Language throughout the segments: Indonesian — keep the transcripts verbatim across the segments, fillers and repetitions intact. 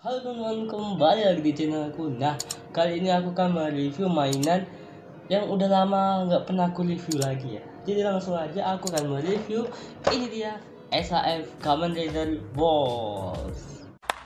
Halo teman-teman, kembali lagi di channel aku. Nah, kali ini aku akan mereview mainan yang udah lama nggak pernah aku review lagi ya. Jadi langsung aja aku akan mereview. Ini dia S A F Kamen Rider Wars.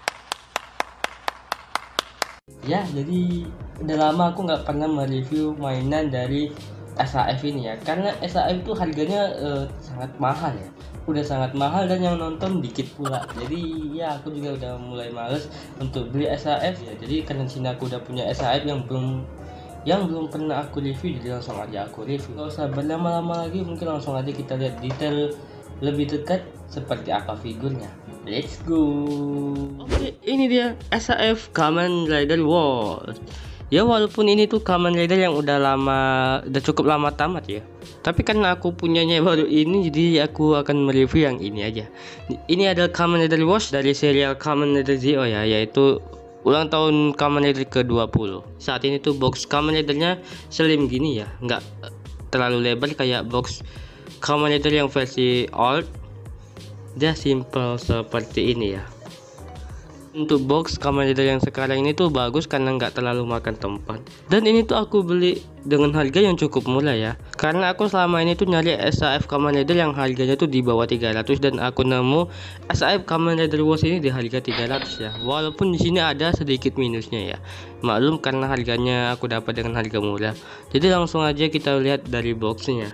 Ya, jadi udah lama aku nggak pernah mereview mainan dari S A F ini ya, karena S A F itu harganya eh, sangat mahal ya, udah sangat mahal dan yang nonton dikit pula. Jadi ya aku juga udah mulai males untuk beli S A F ya. Jadi karena sini aku udah punya S A F yang belum yang belum pernah aku review, jadi langsung aja aku review. Gak usah berlama-lama lagi, mungkin langsung aja kita lihat detail lebih dekat seperti apa figurnya. Let's go. Oke, ini dia S A F Kamen Rider Wars. Ya walaupun ini tuh Kamen Rider yang udah lama, udah cukup lama tamat ya. Tapi karena aku punyanya baru ini, jadi aku akan mereview yang ini aja. Ini adalah Kamen Rider Wars dari serial Kamen Rider Zeo ya, yaitu ulang tahun Kamen Rider ke dua puluh. Saat ini tuh box Kamen Ridernya slim gini ya, nggak terlalu lebar kayak box Kamen Rider yang versi old. Dia simple seperti ini ya. Untuk box Kamen Rider yang sekarang ini tuh bagus karena nggak terlalu makan tempat. Dan ini tuh aku beli dengan harga yang cukup murah ya, karena aku selama ini tuh nyari S A F Kamen Rider yang harganya tuh di bawah tiga ratus, dan aku nemu S A F Kamen Rider Wars ini di harga tiga ratus ya. Walaupun di sini ada sedikit minusnya ya, maklum karena harganya aku dapat dengan harga murah. Jadi langsung aja kita lihat dari boxnya.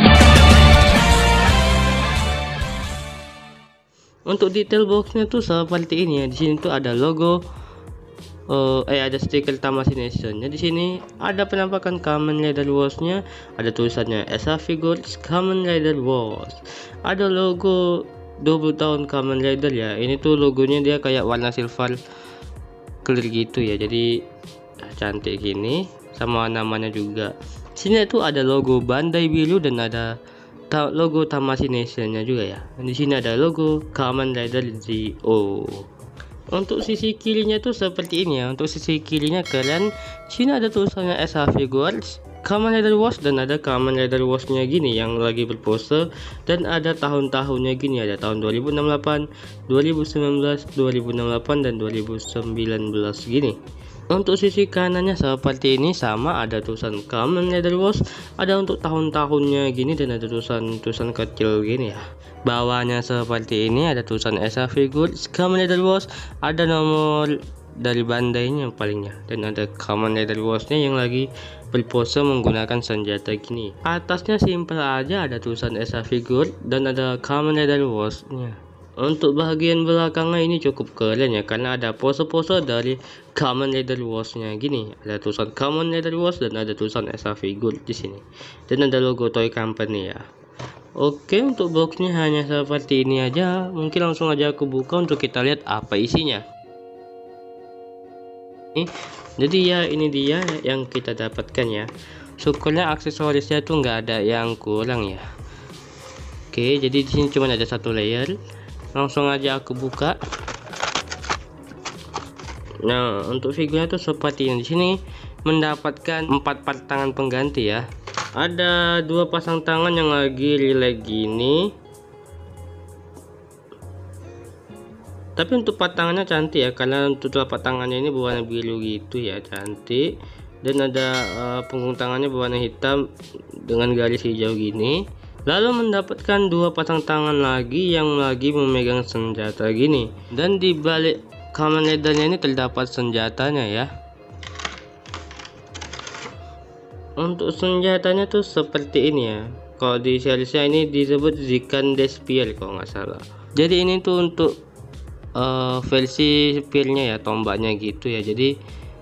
Untuk detail boxnya tuh seperti ini ya. Di sini tuh ada logo, uh, eh ada stiker Tamashii Nation-nya. Di sini ada penampakan Kamen Rider Wars-nya, ada tulisannya S A Figures Kamen Rider Wars. Ada logo dua puluh tahun Kamen Rider ya. Ini tuh logonya dia kayak warna silver clear gitu ya. Jadi cantik gini, sama namanya juga. Di sini tuh ada logo Bandai biru dan ada logo Tamashii Nation-nya juga ya. Di sini ada logo Kamen Rider Zeo. Untuk sisi kirinya tuh seperti ini ya. Untuk sisi kirinya keren. Sini ada tulisannya S A Figures Kamen Rider Wars, dan ada Kamen Rider Wars-nya gini yang lagi berpose, dan ada tahun-tahunnya gini, ada tahun dua ribu enam belas, dua ribu sembilan belas, dua ribu enam belas, dan dua ribu sembilan belas gini. Untuk sisi kanannya seperti ini, sama ada tulisan Kamen Rider Wars, ada untuk tahun-tahunnya gini, dan ada tulisan-tulisan kecil gini ya. Bawahnya seperti ini ada tulisan S A Figures Kamen Rider Wars, ada nomor dari Bandai-nya palingnya, dan ada Kamen Rider Wars-nya yang lagi berpose menggunakan senjata gini. Atasnya simpel aja, ada tulisan S A Figure dan ada Kamen Rider Wars-nya. Untuk bagian belakangnya ini cukup keren ya, karena ada pose-pose dari Kamen Rider Wars-nya gini. Ada tulisan Kamen Rider Wars dan ada tulisan S A Figure di sini. Dan ada logo Toy Company ya. Oke, untuk boxnya hanya seperti ini aja. Mungkin langsung aja aku buka untuk kita lihat apa isinya. Nih, jadi ya ini dia yang kita dapatkan ya. Syukurnya aksesorisnya tuh nggak ada yang kurang ya. Oke, jadi di sini cuma ada satu layer. Langsung aja aku buka. Nah, untuk figurnya tuh seperti ini. Di sini mendapatkan empat part tangan pengganti ya. Ada dua pasang tangan yang lagi relax gini. Tapi untuk part tangannya cantik ya, karena untuk telapak tangannya ini berwarna biru gitu ya, cantik. Dan ada uh, punggung tangannya berwarna hitam dengan garis hijau gini. Lalu mendapatkan dua pasang tangan lagi yang lagi memegang senjata gini. Dan di balik Kamen Rider-nya ini terdapat senjatanya ya. Untuk senjatanya tuh seperti ini ya. Kalau di seriesnya ini disebut Zikan Spear kalau nggak salah. Jadi ini tuh untuk uh, versi spearnya ya, tombaknya gitu ya. Jadi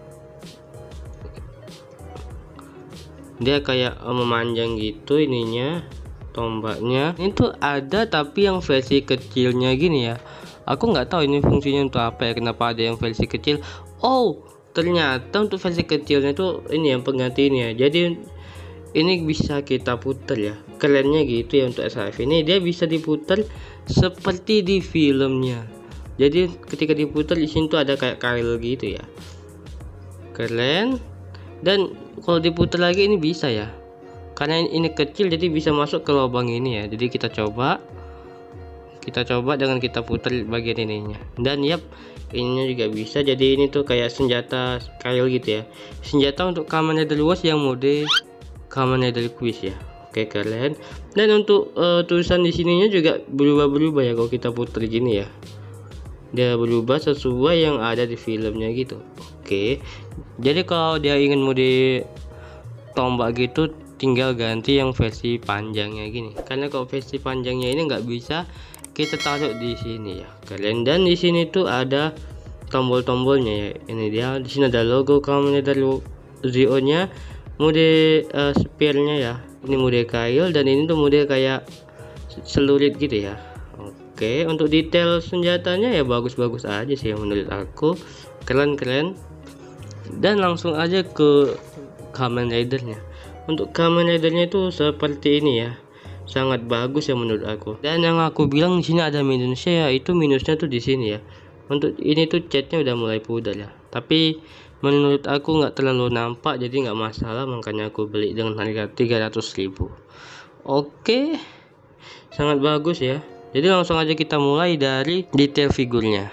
dia kayak uh, memanjang gitu ininya, tombaknya. Ini tuh ada tapi yang versi kecilnya gini ya. Aku nggak tahu ini fungsinya untuk apa ya, kenapa ada yang versi kecil. Oh, ternyata untuk versi kecilnya tuh ini yang pengganti ini ya. Jadi ini bisa kita putar ya. Kerennya gitu ya untuk S A F ini, dia bisa diputar seperti di filmnya. Jadi ketika diputar di sini tuh ada kayak kail gitu ya. Keren. Dan kalau diputar lagi ini bisa ya. Karena ini kecil jadi bisa masuk ke lubang ini ya. Jadi kita coba. kita coba dengan kita putar bagian ininya. Dan yap, ininya juga bisa. Jadi ini tuh kayak senjata kail gitu ya, senjata untuk Kamen Rider luas yang mode Kamen Rider Quiz ya. Oke, keren. Dan untuk uh, tulisan di sininya juga berubah-berubah ya kalau kita putar gini ya, dia berubah sesuai yang ada di filmnya gitu. Oke, jadi kalau dia ingin mode tombak gitu tinggal ganti yang versi panjangnya gini, karena kalau versi panjangnya ini nggak bisa kita taruh di sini ya kalian. Dan di sini tuh ada tombol-tombolnya ya, ini dia. Di sini ada logo Kamen Rider Zeo nya, mode uh, spear-nya ya, ini mode kail, dan ini tuh mode kayak celurit gitu ya. Oke, untuk detail senjatanya ya bagus-bagus aja sih menurut aku, keren-keren. Dan langsung aja ke Kamen Rider-nya. Untuk Kamen Rider-nya itu seperti ini ya, sangat bagus ya menurut aku. Dan yang aku bilang di sini ada minusnya, ya itu minusnya tuh di sini ya. Untuk ini tuh catnya udah mulai pudar ya, tapi menurut aku nggak terlalu nampak, jadi nggak masalah, makanya aku beli dengan harga tiga ratus ribu. Oke, sangat bagus ya. Jadi langsung aja kita mulai dari detail figurnya.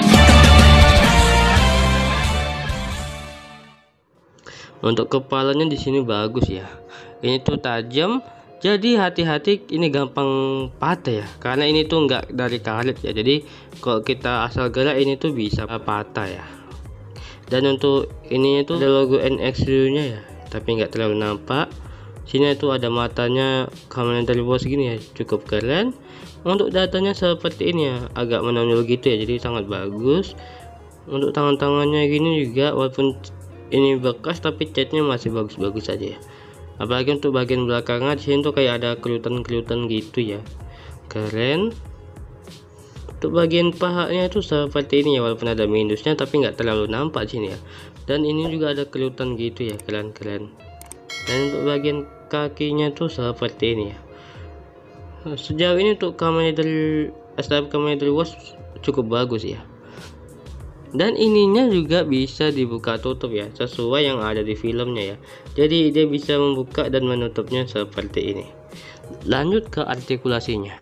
Untuk kepalanya di sini bagus ya, ini tuh tajam, jadi hati-hati, ini gampang patah ya, karena ini tuh enggak dari karet ya, jadi kalau kita asal gerak ini tuh bisa patah ya. Dan untuk ini itu ada logo N X U nya ya, tapi nggak terlalu nampak. Sini itu ada matanya Kamen Rider Boss gini ya, cukup keren. Untuk datanya seperti ini ya, agak menonjol gitu ya, jadi sangat bagus. Untuk tangan-tangannya gini juga, walaupun ini bekas tapi catnya masih bagus-bagus saja ya. Apalagi untuk bagian belakangnya di sini tuh kayak ada kelutan-kelutan gitu ya, keren. Untuk bagian pahanya itu seperti ini ya, walaupun ada minusnya tapi nggak terlalu nampak sini ya. Dan ini juga ada kelutan gitu ya, keren-keren. Dan untuk bagian kakinya tuh seperti ini ya. Sejauh ini untuk Kamen Rider S T F Kamen Rider Wash cukup bagus ya. Dan ininya juga bisa dibuka tutup ya, sesuai yang ada di filmnya ya. Jadi dia bisa membuka dan menutupnya seperti ini. Lanjut ke artikulasinya.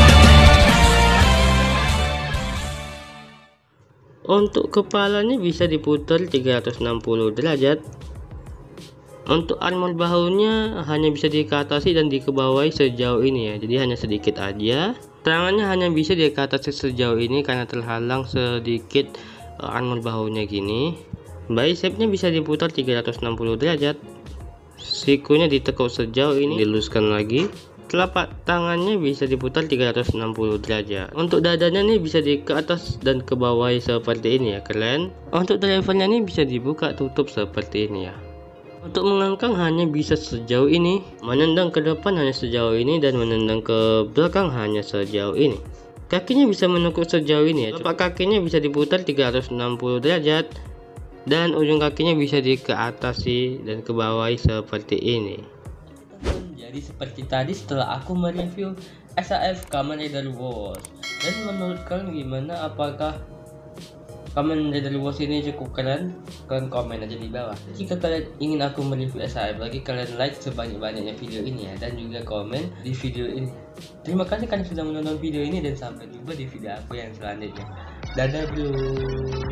Untuk kepalanya bisa diputar tiga ratus enam puluh derajat. Untuk armor bahunya hanya bisa dikatasi dan dikebawahi sejauh ini ya, jadi hanya sedikit aja. Tangannya hanya bisa dikatasi sejauh ini karena terhalang sedikit armor bahunya gini. Bicepnya bisa diputar tiga ratus enam puluh derajat. Sikunya ditekuk sejauh ini, diluskan lagi. Telapak tangannya bisa diputar tiga ratus enam puluh derajat. Untuk dadanya nih bisa di ke atas dan ke bawah seperti ini ya, keren. Untuk drivernya nih bisa dibuka tutup seperti ini ya. Untuk mengangkang hanya bisa sejauh ini, menendang ke depan hanya sejauh ini, dan menendang ke belakang hanya sejauh ini. Kakinya bisa menekuk sejauh ini ya. Telapak kakinya bisa diputar tiga ratus enam puluh derajat, dan ujung kakinya bisa di ke atas dan ke bawah seperti ini. Jadi seperti tadi setelah aku mereview S A F Kamen Rider Wars, dan menurut kalian gimana? Apakah Kamen Rider Wars ini cukup keren? Kalian komen aja di bawah. Jika kalian ingin aku mereview S A F lagi, kalian like sebanyak-banyaknya video ini ya, dan juga komen di video ini. Terima kasih kalian sudah menonton video ini, dan sampai jumpa di video aku yang selanjutnya. Dadah bro.